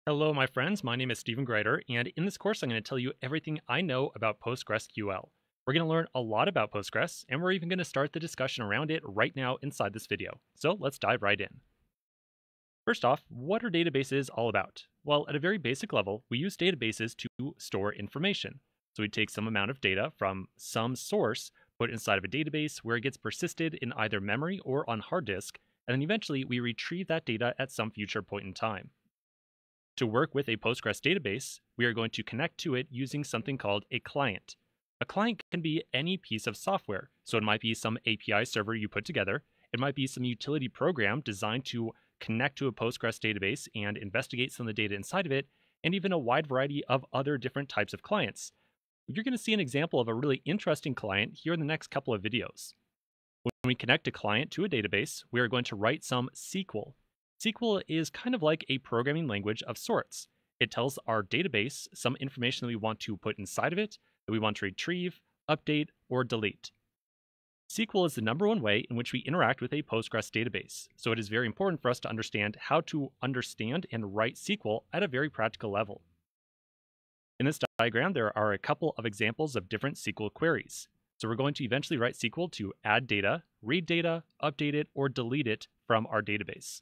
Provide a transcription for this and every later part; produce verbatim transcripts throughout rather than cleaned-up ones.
Hello, my friends. My name is Stephen Greider, and in this course, I'm going to tell you everything I know about PostgreSQL. We're going to learn a lot about Postgres, and we're even going to start the discussion around it right now inside this video. So let's dive right in. First off, what are databases all about? Well, at a very basic level, we use databases to store information. So we take some amount of data from some source, put inside of a database where it gets persisted in either memory or on hard disk, and then eventually we retrieve that data at some future point in time. To work with a Postgres database, we are going to connect to it using something called a client. A client can be any piece of software, so it might be some A P I server you put together, it might be some utility program designed to connect to a Postgres database and investigate some of the data inside of it, and even a wide variety of other different types of clients. You're going to see an example of a really interesting client here in the next couple of videos. When we connect a client to a database, we are going to write some S Q L. S Q L is kind of like a programming language of sorts. It tells our database some information that we want to put inside of it, that we want to retrieve, update, or delete. S Q L is the number one way in which we interact with a Postgres database, so it is very important for us to understand how to understand and write S Q L at a very practical level. In this diagram, there are a couple of examples of different S Q L queries. So we're going to eventually write S Q L to add data, read data, update it, or delete it from our database.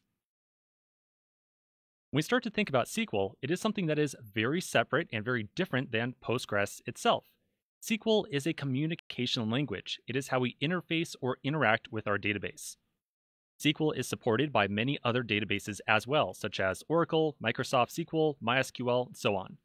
When we start to think about S Q L, it is something that is very separate and very different than Postgres itself. S Q L is a communication language. It is how we interface or interact with our database. S Q L is supported by many other databases as well, such as Oracle, Microsoft S Q L, MySQL, and so on.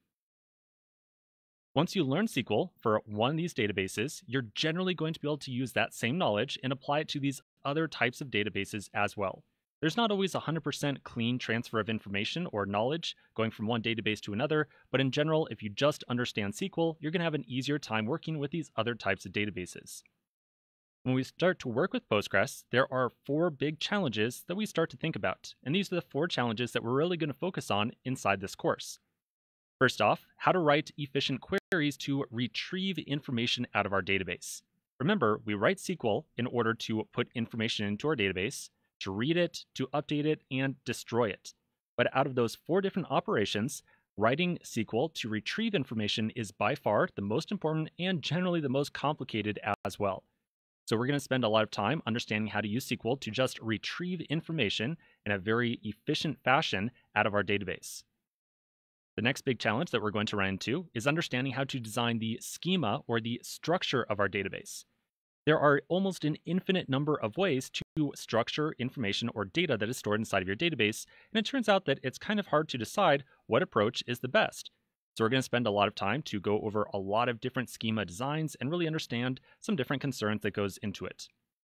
Once you learn S Q L for one of these databases, you're generally going to be able to use that same knowledge and apply it to these other types of databases as well. There's not always a one hundred percent clean transfer of information or knowledge going from one database to another, but in general, if you just understand S Q L, you're going to have an easier time working with these other types of databases. When we start to work with Postgres, there are four big challenges that we start to think about, and these are the four challenges that we're really going to focus on inside this course. First off, how to write efficient queries to retrieve information out of our database. Remember, we write S Q L in order to put information into our database, to read it, to update it, and destroy it. But out of those four different operations, writing S Q L to retrieve information is by far the most important and generally the most complicated as well. So we're going to spend a lot of time understanding how to use S Q L to just retrieve information in a very efficient fashion out of our database. The next big challenge that we're going to run into is understanding how to design the schema or the structure of our database. There are almost an infinite number of ways to structure information or data that is stored inside of your database, and it turns out that it's kind of hard to decide what approach is the best. So we're going to spend a lot of time to go over a lot of different schema designs and really understand some different concerns that goes into it.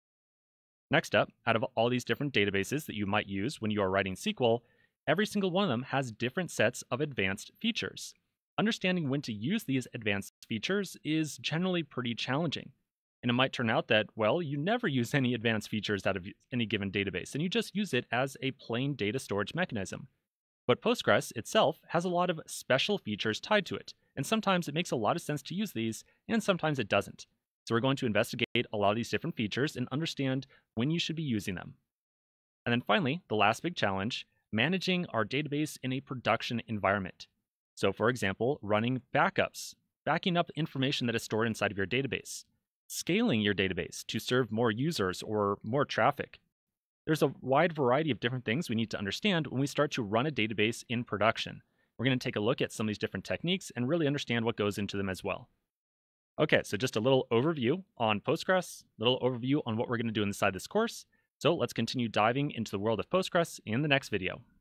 Next up, out of all these different databases that you might use when you are writing S Q L, every single one of them has different sets of advanced features. Understanding when to use these advanced features is generally pretty challenging. And it might turn out that, well, you never use any advanced features out of any given database, and you just use it as a plain data storage mechanism. But Postgres itself has a lot of special features tied to it, and sometimes it makes a lot of sense to use these, and sometimes it doesn't. So we're going to investigate a lot of these different features and understand when you should be using them. And then finally, the last big challenge, managing our database in a production environment. So for example, running backups, backing up information that is stored inside of your database, scaling your database to serve more users or more traffic. There's a wide variety of different things we need to understand when we start to run a database in production. We're going to take a look at some of these different techniques and really understand what goes into them as well. Okay, so just a little overview on Postgres, a little overview on what we're going to do inside this course. So let's continue diving into the world of Postgres in the next video.